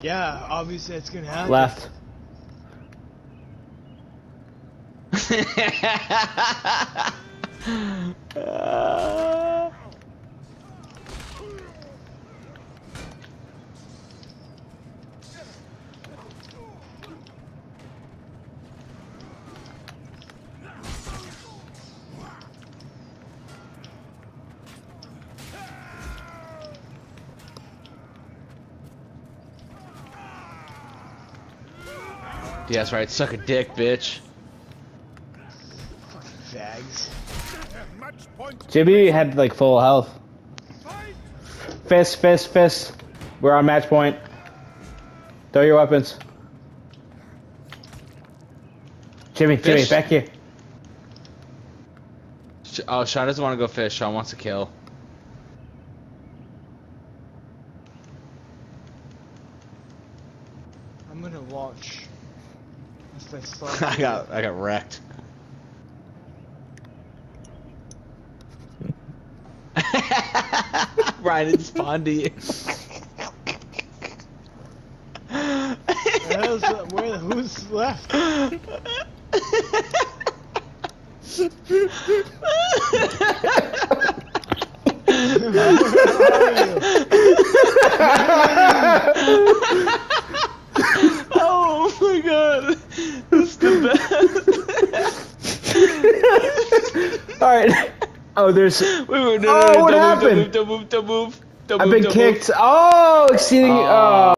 Yeah, obviously it's gonna happen. Left. Yeah, that's right. Suck a dick, bitch. Fucking fags. Jimmy had like full health. Fist, fist, fist. We're on match point. Throw your weapons. Jimmy, Jimmy, Fish? back here. Oh, Sean doesn't want to go fish. Sean wants to kill. I'm gonna watch. If they start I got wrecked. Ryan and Spondy. Who's left? Oh my god, this is the best. All right. Oh, there's. Wait, no, Oh, what don't happened? Don't move. I've been kicked. Oh, exceeding. Oh. Oh.